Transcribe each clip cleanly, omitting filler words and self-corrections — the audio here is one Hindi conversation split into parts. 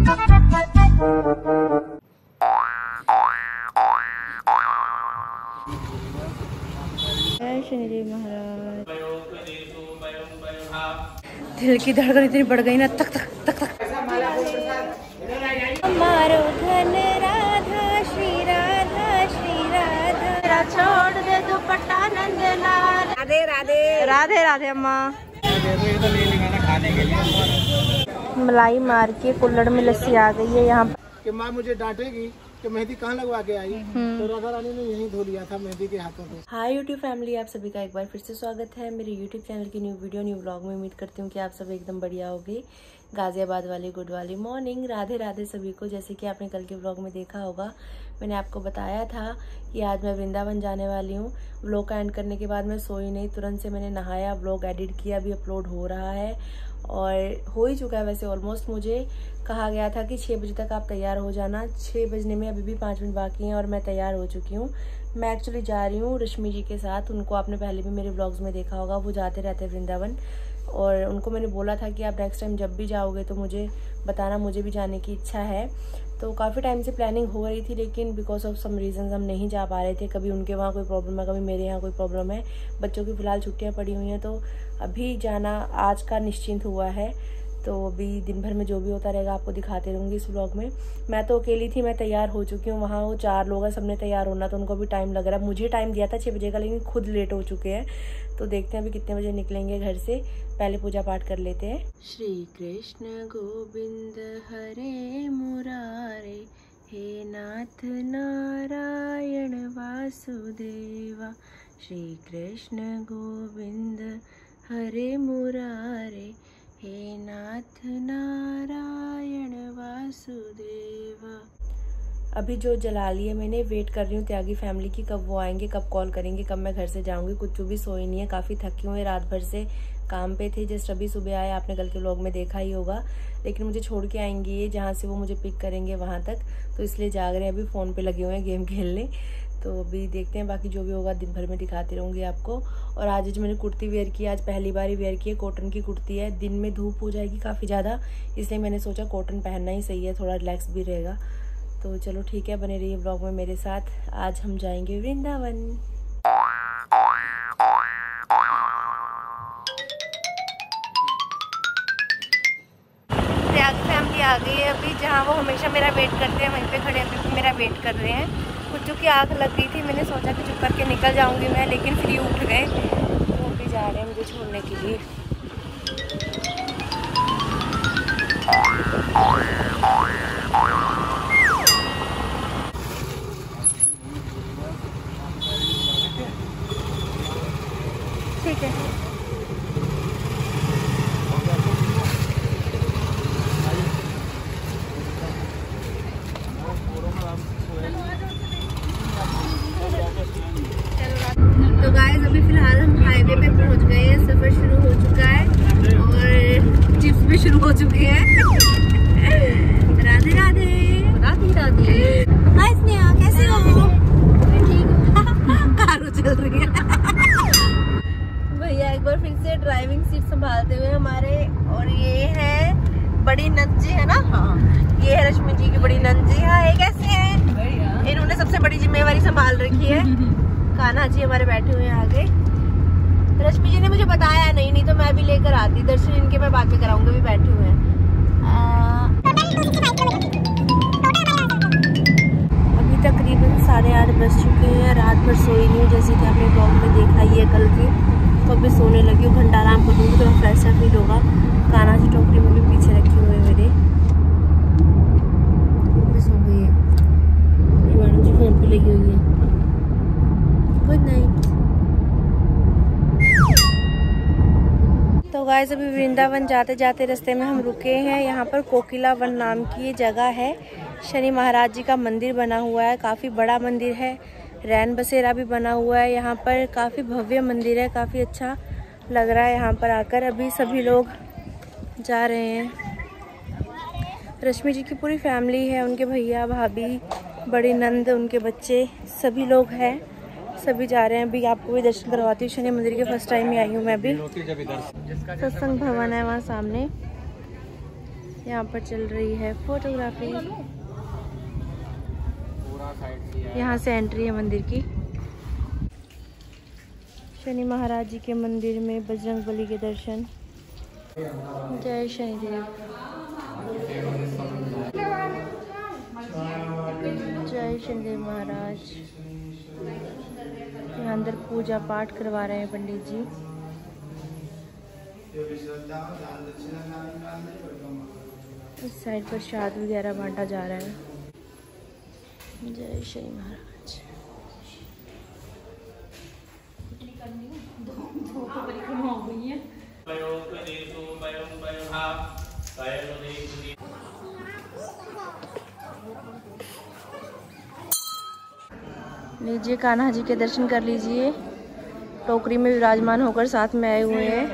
शनिदेव महाराज। दिल की धड़कन इतनी बढ़ गई ना, तक तक तक तक। हमारो धन राधा श्री राधा श्री राधा, छोड़ दे दुपट्टा नंदलाल। राधे राधे राधे राधे अम्मा। खाने के लिए मलाई मार के कुल्हड़ में लस्सी आ गई है यहाँ कि माँ मुझे डांटेगी कि मेहंदी कहाँ लगवा के आई, तो राधा रानी ने यहीं धो लिया था मेहंदी के हाथों को। हाय यूट्यूब फैमिली, आप सभी का एक बार फिर से स्वागत है मेरे यूट्यूब चैनल की न्यू वीडियो न्यू व्लॉग में। उम्मीद करती हूँ कि आप सब एकदम बढ़िया होगी। गाजियाबाद वाली गुड वाली मॉर्निंग, राधे राधे सभी को। जैसे कि आपने कल के व्लॉग में देखा होगा, मैंने आपको बताया था कि आज मैं वृंदावन जाने वाली हूँ। व्लॉग का एंड करने के बाद मैं सोई नहीं, तुरंत से मैंने नहाया, व्लॉग एडिट किया, अभी अपलोड हो रहा है और हो ही चुका है वैसे ऑलमोस्ट। मुझे कहा गया था कि 6 बजे तक आप तैयार हो जाना। 6 बजने में अभी भी 5 मिनट बाकी हैं और मैं तैयार हो चुकी हूँ। मैं एक्चुअली जा रही हूँ रश्मि जी के साथ। उनको आपने पहले भी मेरे व्लॉग्स में देखा होगा, वो जाते रहते हैं वृंदावन। और उनको मैंने बोला था कि आप नेक्स्ट टाइम जब भी जाओगे तो मुझे बताना, मुझे भी जाने की इच्छा है। तो काफ़ी टाइम से प्लानिंग हो रही थी, लेकिन बिकॉज ऑफ सम रीजंस हम नहीं जा पा रहे थे। कभी उनके वहाँ कोई प्रॉब्लम है, कभी मेरे यहाँ कोई प्रॉब्लम है। बच्चों की फ़िलहाल छुट्टियाँ पड़ी हुई हैं, तो अभी जाना आज का निश्चिंत हुआ है। तो अभी दिन भर में जो भी होता रहेगा आपको दिखाते रहूँगी इस व्लॉग में। मैं तो अकेली थी, मैं तैयार हो चुकी हूँ। वहाँ वो 4 लोग हैं, सबने तैयार होना, तो उनको भी टाइम लग रहा है। मुझे टाइम दिया था 6 बजे का, लेकिन खुद लेट हो चुके हैं। तो देखते हैं अभी कितने बजे निकलेंगे घर से। पहले पूजा पाठ कर लेते हैं। श्री कृष्ण गोविंद हरे मुरारे, हे नाथ नारायण वासुदेवा। श्री कृष्ण गोविंद हरे मुरारे, हे नाथ नारायण वासुदेवा। अभी जो जला ली है मैंने, वेट कर रही हूँ त्यागी फैमिली की, कब वो आएंगे, कब कॉल करेंगे, कब मैं घर से जाऊँगी। कुछ भी सोई नहीं है, काफ़ी थकी हुई, रात भर से काम पे थे। जस्ट अभी सुबह आए, आपने कल के व्लॉग में देखा ही होगा। लेकिन मुझे छोड़ के आएंगी ये, जहाँ से वो मुझे पिक करेंगे वहाँ तक, तो इसलिए जाग रहे हैं। अभी फ़ोन पे लगे हुए हैं गेम खेलने। तो अभी देखते हैं, बाकी जो भी होगा दिन भर में दिखाती रहूँगी आपको। और आज जो मैंने कुर्ती वेयर की, आज पहली बार ही वेयर की है। कॉटन की कुर्ती है। दिन में धूप हो जाएगी काफ़ी ज़्यादा, इसलिए मैंने सोचा कॉटन पहनना ही सही है, थोड़ा रिलैक्स भी रहेगा। तो चलो ठीक है, बने रहिए व्लॉग में मेरे साथ। आज हम जाएंगे वृंदावन। त्यागी फैमिली आ गई है अभी, जहाँ वो हमेशा मेरा वेट करते हैं वहीं पे खड़े अभी भी मेरा वेट कर रहे हैं। कुछ की आग लग गई थी, मैंने सोचा कि चुप करके निकल जाऊंगी मैं, लेकिन फिर उठ गए। वो भी जा रहे हैं मुझे छोड़ने के लिए। ठीक है, तो गाइस अभी फिलहाल हम हाईवे पे पहुंच गए हैं। सफर शुरू हो चुका है और चिप्स भी शुरू हो चुके हैं। राधे राधे राधे राधे। हाय स्नेहा, कैसे हो? कारो चल रही है। भैया एक बार फिर से ड्राइविंग सीट संभालते हुए हमारे। और ये है बड़ी नंद जी, है ना? हाँ, ये है रश्मि जी की बड़ी नंद जी। हाय, कैसे हैं? इन्होंने सबसे बड़ी जिम्मेवारी संभाल रखी है। कान्हा जी हमारे बैठे हुए हैं आगे। रश्मि जी ने मुझे बताया नहीं तो मैं भी लेकर आती। दर्शन इनके मैं बाद में कराऊंगी, भी बैठे हुए हैं। अभी तकरीबन 8:30 बज चुके हैं। रात भर सोई नहीं, जैसे कि आपने ब्लॉग में देखा ही है कल के। तो अभी सोने लगी हूँ, घंटा आराम करूँगी, थोड़ा फ्रेश फील होगा। कान्हा जी टोकरी में भी पीछे रखे हुए मेरे, वो भी सो गई है। मैडम जी फोन पे लगी हुई है। Good night. तो गाइस अभी वृंदावन जाते जाते रास्ते में हम रुके हैं। यहाँ पर कोकिला वन नाम की ये जगह है। शनि महाराज जी का मंदिर बना हुआ है, काफ़ी बड़ा मंदिर है। रैन बसेरा भी बना हुआ है यहाँ पर, काफ़ी भव्य मंदिर है, काफ़ी अच्छा लग रहा है यहाँ पर आकर। अभी सभी लोग जा रहे हैं। रश्मि जी की पूरी फैमिली है, उनके भैया भाभी, बड़ी नंद, उनके बच्चे, सभी लोग हैं, सभी जा रहे हैं। अभी आपको भी दर्शन करवाती हूँ। शनि मंदिर के फर्स्ट टाइम ही आई हूँ मैं भी। सत्संग भवन है वहाँ सामने। यहाँ पर चल रही है फोटोग्राफी। यहाँ से एंट्री है मंदिर की। शनि महाराज जी के मंदिर में बजरंगबली के दर्शन। जय शनिदेव। जय शनिदेव महाराज। यहाँ अंदर पूजा पाठ करवा रहे हैं पंडित जी। इस साइड पर प्रसाद वगैरह बांटा जा रहा है। जय शनि महाराज। लीजिए कान्हा जी के दर्शन कर लीजिए। टोकरी में विराजमान होकर साथ में आए हुए हैं।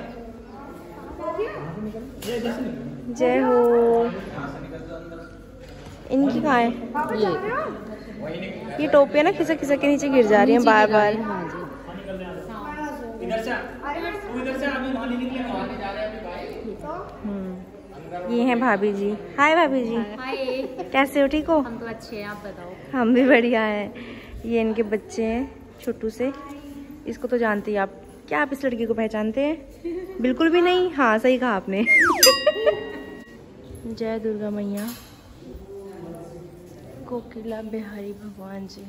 जय हो। इनकी कहाँ है? ये टोपियाँ ना खिसक खिसक के नीचे गिर जा रही हैं बार बार। ये हैं भाभी जी। हाय भाभी जी। हाय। कैसे हो? ठीक हो? हम तो अच्छे हैं, आप बताओ। हम भी बढ़िया हैं। ये इनके बच्चे हैं छोटू से। इसको तो जानती हैं आप। क्या आप इस लड़की को पहचानते हैं? बिल्कुल भी नहीं। हाँ सही कहा आपने। जय दुर्गा मैया। कोकिला बिहारी भगवान जी।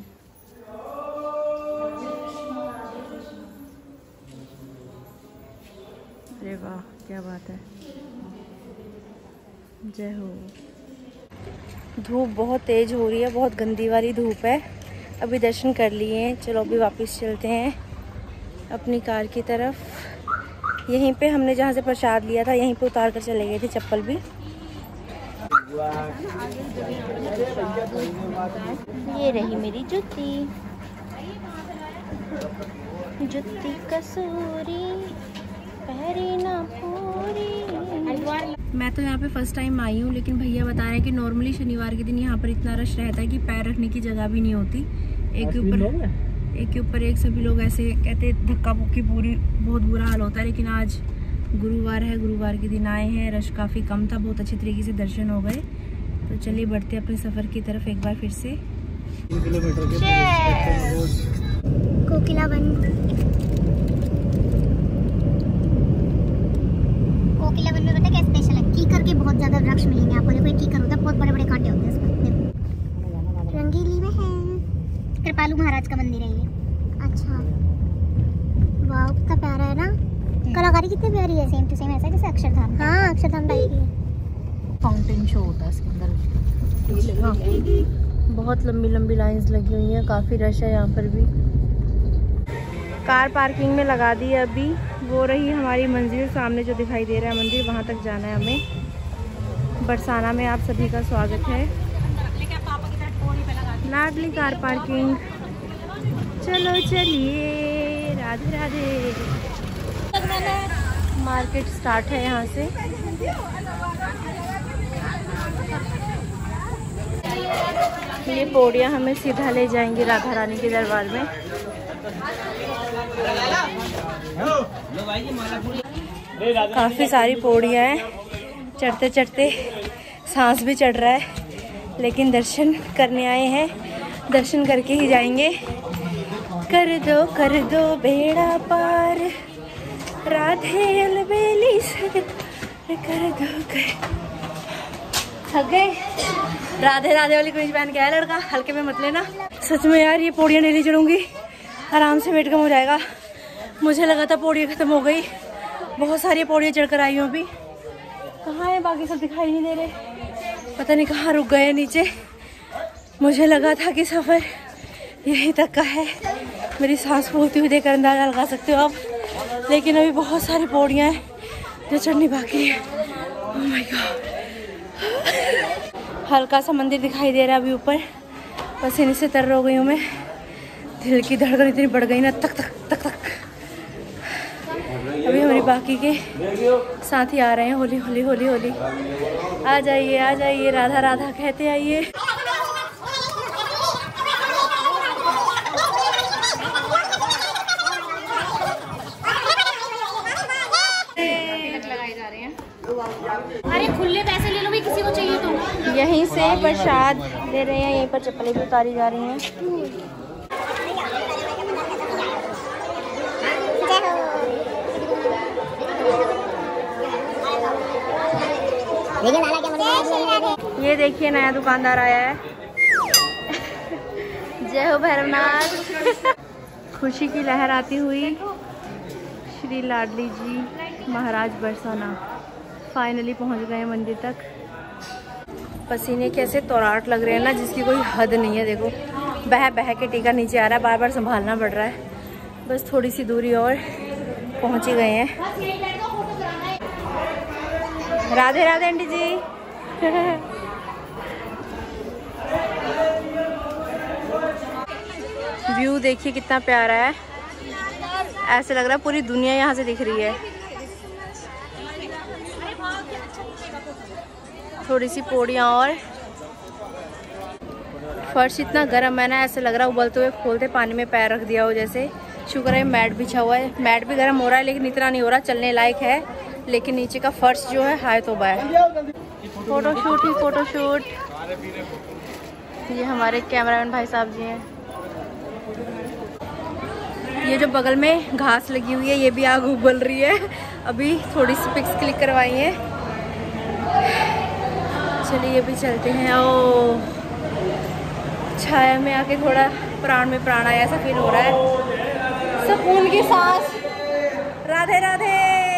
अरे वाह क्या बात है। जय हो। धूप बहुत तेज हो रही है, बहुत गंदी वाली धूप है। अभी दर्शन कर लिए हैं, चलो अभी वापस चलते हैं अपनी कार की तरफ। यहीं पे हमने जहाँ से प्रसाद लिया था यहीं पे उतार कर चले गए थे चप्पल भी। ये रही मेरी जूती। जूती कसूरी पहरी ना पूरी। मैं तो यहाँ पे फर्स्ट टाइम आई हूँ, लेकिन भैया बता रहे हैं कि नॉर्मली शनिवार के दिन यहाँ पर इतना रश रहता है कि पैर रखने की जगह भी नहीं होती। एक के ऊपर एक सभी लोग ऐसे कहते धक्का मुक्की पूरी बहुत बुरा हाल होता है। लेकिन आज गुरुवार है, गुरुवार के दिन आए हैं, रश काफ़ी कम था, बहुत अच्छी तरीके से दर्शन हो गए। तो चलिए बढ़ते अपने सफ़र की तरफ एक बार फिर से। कोकिला वन में पता क्या स्पेशल है? कीकर के बहुत ज्यादा वृक्ष मिलेंगे आपको। देखो कीकर होता है, बहुत बड़े बड़े कांटे होते हैं इसमें। देखो रंगीली में है। कृपालु महाराज का मंदिर है ये। अच्छा वाह कितना प्यारा है ना। कलाकारी कितनी प्यारी है। सेम टू सेम ऐसा जैसे अक्षरधाम। हाँ अक्षरधाम टाइप है। फाउंटेन शो होता है इसके अंदर। हाँ, बहुत लंबी लंबी लाइंस लगी हुई हैं, काफ़ी रश है यहाँ पर भी। कार पार्किंग में लगा दी है अभी। वो रही हमारी मंजिल, सामने जो दिखाई दे रहा है मंदिर, वहाँ तक जाना है हमें। बरसाना में आप सभी का स्वागत है। Ladli car parking. चलो चलिए राधे राधे। मार्केट स्टार्ट है यहाँ से। ये पौड़ियाँ हमें सीधा ले जाएंगी राधा रानी के दरबार में। काफ़ी सारी पौड़ियाँ हैं, चढ़ते चढ़ते सांस भी चढ़ रहा है, लेकिन दर्शन करने आए हैं, दर्शन करके ही जाएंगे। कर दो बेड़ा पार राधे अलबेली सर कर दो। थक गए? राधे राधे वाली कमीज पहन के आया लड़का, हल्के में मत लेना। सच में यार ये पौड़ियाँ नहीं चढ़ूंगी, आराम से वेट कम हो जाएगा। मुझे लगा था पौड़ियाँ खत्म हो गई, बहुत सारी पौड़ियाँ चढ़कर आई हूँ। अभी कहाँ है बाकी सब दिखाई नहीं दे रहे, पता नहीं कहाँ रुक गए नीचे। मुझे लगा था कि सफ़र यहीं तक का है। मेरी सांस फूलती हुई देखकर अंदाजा लगा सकते हो आप, लेकिन अभी बहुत सारी पौड़ियाँ हैं जो चढ़नी बाकी है। Oh my God. हल्का सा मंदिर दिखाई दे रहा है अभी ऊपर, पसीने से तर हो गई हूँ मैं। दिल की धड़कन इतनी बढ़ गई ना, तक तक तक तक। अभी हमारी बाकी के साथी आ रहे हैं। होली होली होली होली। आ जाइए राधा राधा कहते आइए। अरे खुले पैसे ले लो भाई, किसी यहीं से प्रसाद दे रहे हैं, यहीं पर चप्पलें भी उतारी जा रही हैं। ये देखिए नया दुकानदार आया है। जय हो भैरवनाथ। खुशी की लहर आती हुई श्री लाडली जी महाराज बरसाना फाइनली पहुंच गए मंदिर तक। पसीने कैसे तौराट लग रहे हैं ना, जिसकी कोई हद नहीं है। देखो बह बह के टीका नीचे आ रहा है, बार बार संभालना पड़ रहा है। बस थोड़ी सी दूरी और पहुंच ही गए हैं। राधे राधे आंटी जी। व्यू देखिए कितना प्यारा है, ऐसे लग रहा है पूरी दुनिया यहाँ से दिख रही है। थोड़ी सी पौड़ियाँ और फर्श इतना गर्म है ना, ऐसे लग रहा है उबलते हुए खोलते पानी में पैर रख दिया हो जैसे। शुक्र है मैट बिछा हुआ है, मैट भी गर्म हो रहा है लेकिन इतना नहीं हो रहा, चलने लायक है। लेकिन नीचे का फर्श जो है हाय तौबा है। फोटोशूट ही फोटोशूट। ये हमारे कैमरामैन भाई साहब जी हैं। ये जो बगल में घास लगी हुई है ये भी आग उबल रही है। अभी थोड़ी सी पिक्स क्लिक करवाई हैं। चलिए ये भी चलते हैं। ओ छाया में आके थोड़ा प्राण में प्राण आया ऐसा फील हो रहा है। सुकून की सांस। राधे राधे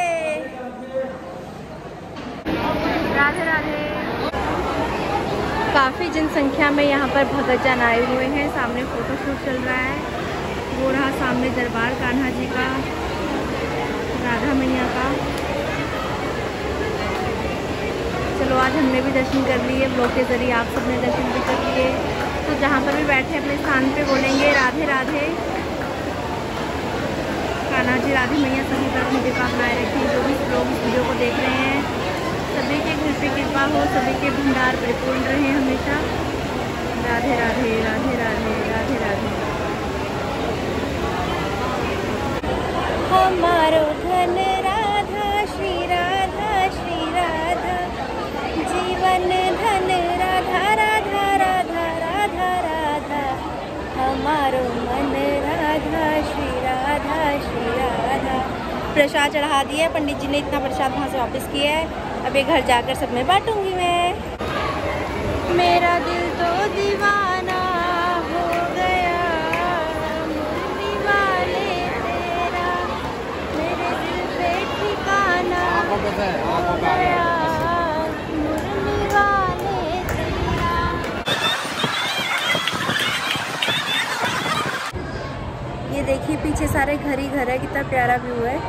राधे राधे। काफ़ी जनसंख्या में यहाँ पर भगतजन आए हुए हैं। सामने फोटोशूट चल रहा है। वो रहा सामने दरबार कान्हा जी का, राधा मैया का। चलो आज हमने भी दर्शन कर लिए, ब्लॉग के जरिए आप सबने दर्शन भी कर लिए। तो जहाँ पर भी बैठे अपने स्थान पे बोलेंगे राधे राधे। कान्हा जी राधे मैया सभी पर अपनी कृपा बनाए रखें। जो भी लोग इस वीडियो को देख रहे हैं सभी के घर पे कृपा हो, सभी के भंडार परिपूर्ण रहे हमेशा। राधे राधे राधे राधे राधे राधे। हमारो धन राधा श्री राधा श्री राधा, जीवन धन राधा राधा राधा राधा राधा, हमारो मन राधा श्री राधा श्री राधा। प्रसाद चढ़ा दिया, पंडित जी ने इतना प्रसाद वहाँ से वापस किया है। अब ये घर जाकर सब में बांटूंगी मैं। मेरा दिल तो दीवाना हो गया, मुरली वाले तेरा मेरे दिल पे ठिकाना हो गया, मुरली वाले तेरा। ये देखिए पीछे सारे घर ही घर है, कितना प्यारा व्यू है।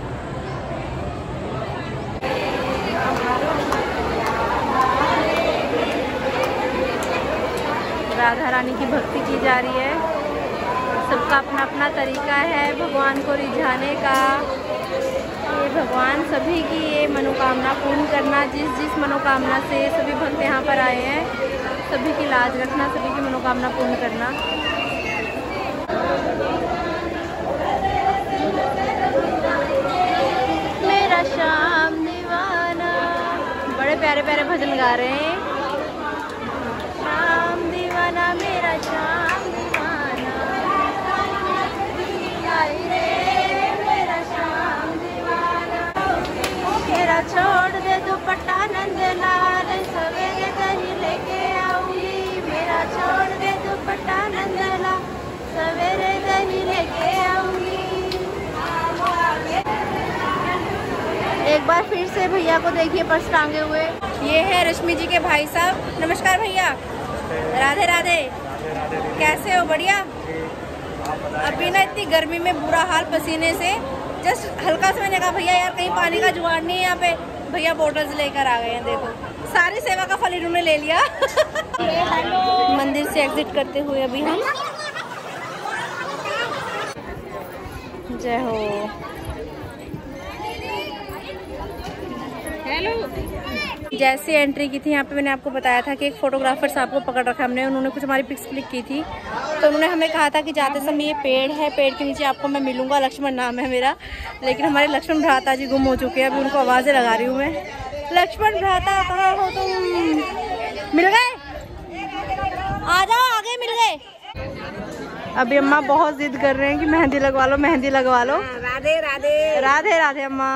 राधा रानी की भक्ति की जा रही है। सबका अपना अपना तरीका है भगवान को रिझाने का। ये भगवान सभी की ये मनोकामना पूर्ण करना, जिस जिस मनोकामना से सभी भक्त यहाँ पर आए हैं सभी की लाज रखना, सभी की मनोकामना पूर्ण करना। मेरा श्याम दीवाना, बड़े प्यारे प्यारे भजन गा रहे हैं। मेरा श्याम दीवाना, मेरा श्याम दीवाना, मेरा छोड़ दे दुपट्टा नंदलाल, सवेरे दही लेके आऊंगी। मेरा छोड़ दे दुपट्टा नंदलाल, सवेरे दही लेके आऊंगी। एक बार फिर से भैया को देखिए पर्स टांगे हुए। ये है रश्मि जी के भाई साहब। नमस्कार भैया। राधे राधे। कैसे हो? बढ़िया। अभी ना इतनी गर्मी में बुरा हाल पसीने से, जस्ट हल्का सा मैंने कहा भैया यार कहीं पानी का जुगाड़ नहीं है यहाँ पे। भैया बोतल्स लेकर आ गए हैं। देखो सारी सेवा का फल इन्होंने ले लिया। मंदिर से एग्जिट करते हुए अभी हम जय हो। हेलो। जैसे एंट्री की थी यहाँ पे मैंने आपको बताया था कि एक फोटोग्राफर साहब को पकड़ रखा हमने, उन्होंने कुछ हमारी पिक्स क्लिक की थी। तो उन्होंने हमें कहा था कि जाते समय ये पेड़ है, पेड़ के नीचे आपको मैं मिलूंगा, लक्ष्मण नाम है मेरा। लेकिन हमारे लक्ष्मण भ्राता जी गुम हो चुके हैं। अभी उनको आवाज़ें लगा रही हूँ मैं। लक्ष्मण भ्राता कहाँ हो तुम? मिलो अभी अम्मा बहुत जिद कर रहे हैं कि मेहंदी लगवा लो, मेहंदी लगवा लो। राधे राधे राधे राधे अम्मा।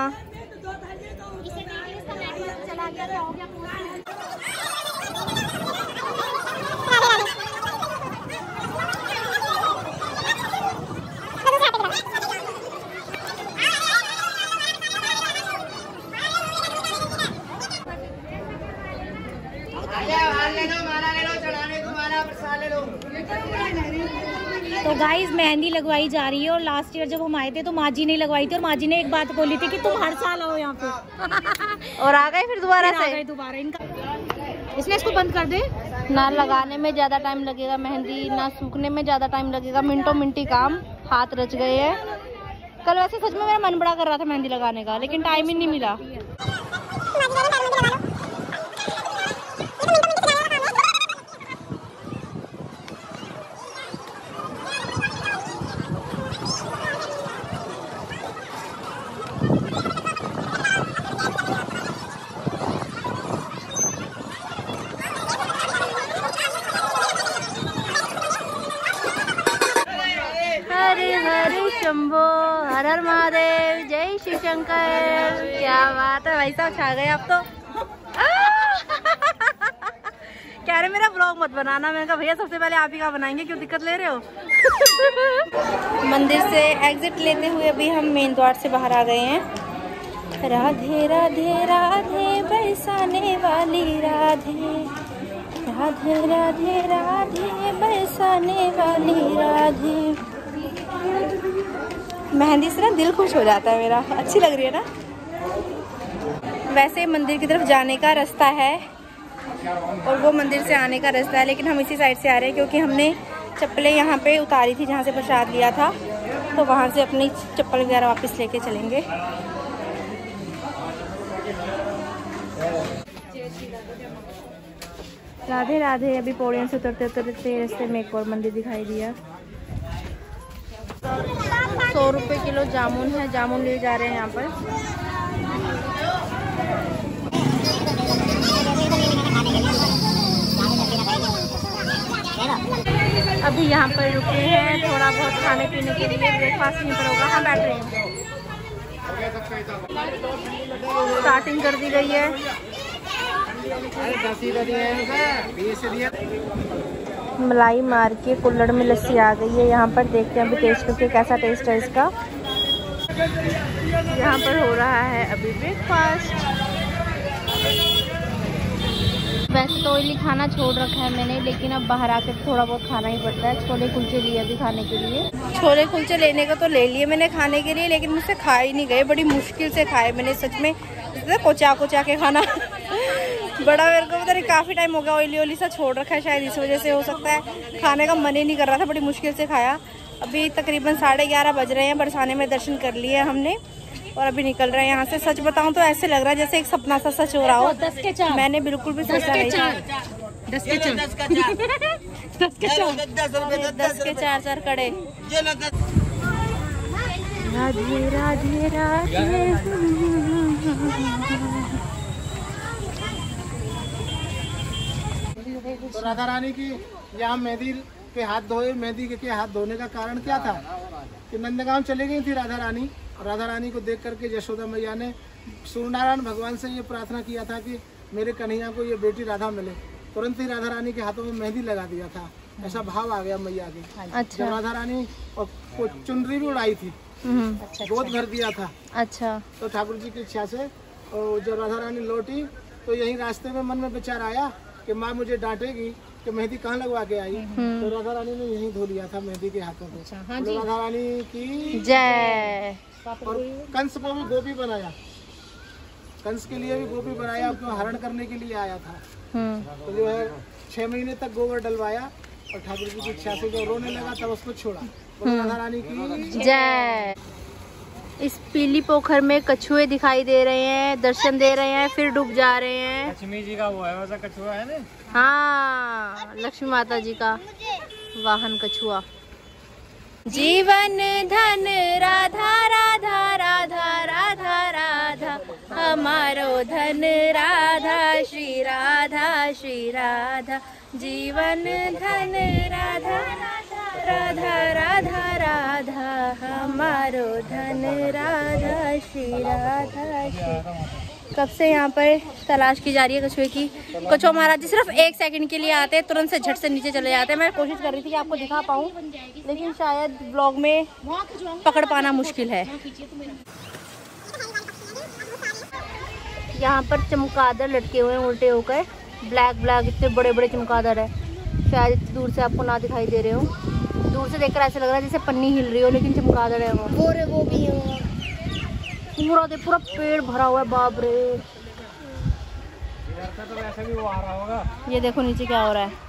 तो गाइस मेहंदी लगवाई जा रही है और लास्ट ईयर जब हम आए थे तो माँ जी ने लगवाई थी और माँ जी ने एक बात बोली थी कि तुम हर साल आओ यहाँ पे और आ गए फिर दोबारा से। दोबारा इनका इसलिए इसको बंद कर दे। ना लगाने में ज्यादा टाइम लगेगा मेहंदी, ना सूखने में ज्यादा टाइम लगेगा, मिनटों मिनटी काम, हाथ रच गए हैं। कल वैसे सच में मेरा मन बड़ा कर रहा था मेहंदी लगाने का, लेकिन टाइम ही नहीं मिला। हरे हरे शंभो, हर हर महादेव, जय शिव शंकर। क्या बात है भाई साहब, छा गए आप तो। कह रहे मेरा ब्लॉग मत बनाना। मैंने कहा भैया सबसे पहले आप ही का बनाएंगे, क्यों दिक्कत ले रहे हो। मंदिर से एग्जिट लेते हुए अभी हम मेन द्वार से बाहर आ गए हैं। राधे राधे राधे बरसाने वाली राधे, राधे राधे राधे बरसाने वाली राधे। मेहंदी से ना दिल खुश हो जाता है मेरा, अच्छी लग रही है ना। वैसे मंदिर की तरफ जाने का रास्ता है और वो मंदिर से आने का रास्ता है, लेकिन हम इसी साइड से आ रहे हैं क्योंकि हमने चप्पलें यहाँ पे उतारी थी जहाँ से प्रसाद लिया था, तो वहाँ से अपनी चप्पल वगैरह वापस लेके चलेंगे। राधे राधे। अभी पौड़ियों से उतरते उतरते रास्ते में एक और मंदिर दिखाई दिया। 100 रुपये किलो जामुन है, जामुन ले जा रहे हैं यहाँ पर। अभी यहाँ पर रुके हैं थोड़ा बहुत खाने पीने के लिए, ब्रेकफास्ट यहीं पर होगा। हाँ बैठ रहे हैं। स्टार्टिंग कर दी गई है। मलाई मार के कुल्हड़ में लस्सी आ गई है यहाँ पर। देखते हैं अभी टेस्ट करके कैसा टेस्ट है इसका। यहाँ पर हो रहा है अभी ब्रेकफास्ट। वैसे तो ऑयली खाना छोड़ रखा है मैंने, लेकिन अब बाहर आकर थोड़ा बहुत खाना ही पड़ता है। छोले कुलचे लिए अभी खाने के लिए। छोले कुलचे लेने का तो ले लिए मैंने खाने के लिए, लेकिन मुझसे खा ही नहीं गए। बड़ी मुश्किल से खाए मैंने, सच में कोचा कोचा के खाना। बड़ा मेरे को पता नहीं काफ़ी टाइम हो गया ऑयली सा छोड़ रखा है, शायद इस वजह से हो सकता है। खाने का मन ही नहीं कर रहा था, बड़ी मुश्किल से खाया। अभी तकरीबन 11:30 बज रहे हैं। बरसाने में दर्शन कर लिए हमने और अभी निकल रहे हैं यहाँ से। सच बताऊं तो ऐसे लग रहा है जैसे एक सपना सा सच हो रहा हो। 10 के 4 मैंने बिल्कुल भी सोचा नहीं था। 10 के 4 10 के 4 कड़े। राधे राधे राधे। तो राधा रानी की यहाँ मेहंदी के हाथ धोए। मेहंदी के हाथ धोने का कारण क्या था कि नंदगांव चली गई थी राधा रानी। राधा रानी को देख करके यशोदा मैया ने सूर्यनारायण भगवान से ये प्रार्थना किया था कि मेरे कन्हैया को ये बेटी राधा मिले। तुरंत ही राधा रानी के हाथों में मेहंदी लगा दिया था। ऐसा भाव आ गया मैया के। अच्छा। राधा रानी और चुनरी भी उड़ाई थी, गोद भर दिया था। अच्छा। तो ठाकुर जी की इच्छा से और जब राधा रानी लौटी तो यही रास्ते में मन में विचार आया कि माँ मुझे डांटेगी कि मेहंदी कहाँ लगवा के आई। तो राधा रानी ने यहीं धो लिया था मेहंदी के हाथों को। तो राधा रानी की जय। और कंस को भी गोपी बनाया, कंस के लिए भी गोपी बनाया, अपना हरण करने के लिए आया था। तो जो है 6 महीने तक गोबर डलवाया और ठाकुर जी की इच्छा से जब रोने लगा तब उसको छोड़ा। तो राधा रानी की जय। इस पीली पोखर में कछुए दिखाई दे रहे हैं, दर्शन दे रहे हैं, फिर डूब जा रहे हैं। लक्ष्मी जी का वो है वैसा कछुआ है ना। हाँ, लक्ष्मी माता जी का वाहन कछुआ। जीवन धन राधा राधा राधा राधा राधा, हमारो धन राधा श्री राधा श्री राधा। जीवन धन राधा राधा राधा राधा राधा हमारो धन राधा श्री राधा श्री। कब से यहाँ पर तलाश की जा रही है कछुए की। कछुआ महाराज जी सिर्फ 1 सेकंड के लिए आते हैं, तुरंत से झट से नीचे चले जाते हैं। मैं कोशिश कर रही थी कि आपको दिखा पाऊँ, लेकिन शायद ब्लॉग में पकड़ पाना मुश्किल है। यहाँ पर चमगादड़ लटके हुए हैं उल्टे होकर, ब्लैक ब्लैक इतने बड़े बड़े चमगादड़ है। शायद इतनी दूर से आपको ना दिखाई दे रहे हो, दूर से देखकर ऐसा लग रहा है जैसे पन्नी हिल रही हो, लेकिन चमगादड़ है वो भी है। पूरा पेड़ भरा हुआ है, बाप रे। तो वैसे भी वो आ रहा होगा। ये देखो नीचे क्या हो रहा है।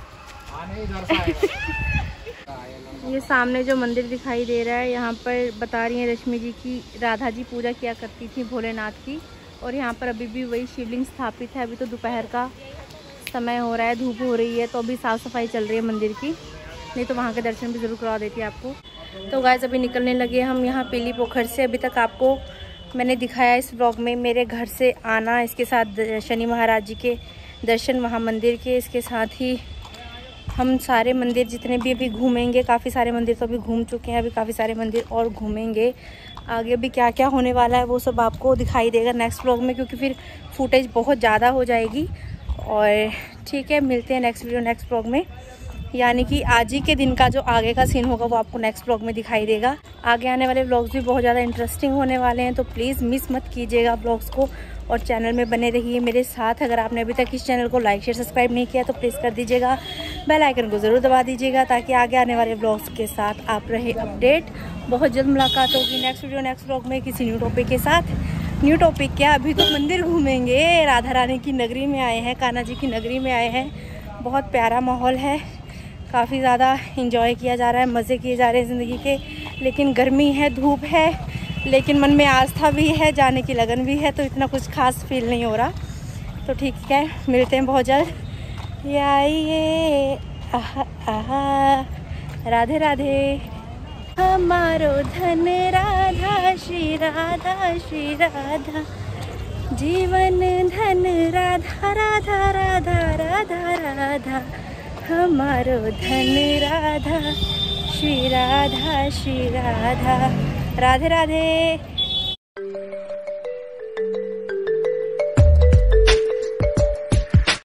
ये सामने जो मंदिर दिखाई दे रहा है, यहाँ पर बता रही हैं रश्मि जी की राधा जी पूजा किया करती थी भोलेनाथ की, और यहाँ पर अभी भी वही शिवलिंग स्थापित है। अभी तो दोपहर का समय हो रहा है, धूप हो रही है, तो अभी साफ़ सफाई चल रही है मंदिर की, नहीं तो वहाँ के दर्शन भी ज़रूर करवा देती है आपको। तो गाइस अभी निकलने लगे हम यहाँ पीली पोखर से। अभी तक आपको मैंने दिखाया इस ब्लॉग में मेरे घर से आना, इसके साथ शनि महाराज जी के दर्शन वहाँ मंदिर के, इसके साथ ही हम सारे मंदिर जितने भी अभी घूमेंगे, काफ़ी सारे मंदिर तो अभी घूम चुके हैं, अभी काफ़ी सारे मंदिर और घूमेंगे। आगे भी क्या क्या होने वाला है वो सब आपको दिखाई देगा नेक्स्ट ब्लॉग में, क्योंकि फिर फुटेज बहुत ज़्यादा हो जाएगी। और ठीक है, मिलते हैं नेक्स्ट वीडियो नेक्स्ट ब्लॉग में, यानी कि आज ही के दिन का जो आगे का सीन होगा वो आपको नेक्स्ट ब्लॉग में दिखाई देगा। आगे आने वाले ब्लॉग्स भी बहुत ज़्यादा इंटरेस्टिंग होने वाले हैं, तो प्लीज़ मिस मत कीजिएगा ब्लॉग्स को, और चैनल में बने रहिए मेरे साथ। अगर आपने अभी तक इस चैनल को लाइक शेयर सब्सक्राइब नहीं किया तो प्लीज़ कर दीजिएगा, बेल आइकन को ज़रूर दबा दीजिएगा, ताकि आगे आने वाले ब्लॉग्स के साथ आप रहे अपडेट। बहुत जल्द मुलाकात होगी नेक्स्ट वीडियो नेक्स्ट ब्लॉग में किसी न्यू टॉपिक के साथ। न्यू टॉपिक क्या, अभी तो मंदिर घूमेंगे, राधा रानी की नगरी में आए हैं, कान्हा जी की नगरी में आए हैं। बहुत प्यारा माहौल है, काफ़ी ज़्यादा इंजॉय किया जा रहा है, मज़े किए जा रहे हैं ज़िंदगी के। लेकिन गर्मी है, धूप है, लेकिन मन में आस्था भी है, जाने की लगन भी है, तो इतना कुछ खास फील नहीं हो रहा। तो ठीक है, मिलते हैं बहुत जल्द। ये आइए, आहा आहा, राधे राधे हमारो धन राधा श्री राधा श्री राधा, जीवन धन राधा राधा राधा राधा राधा, हमारो धन राधा श्री राधा श्री राधा। राधे राधे।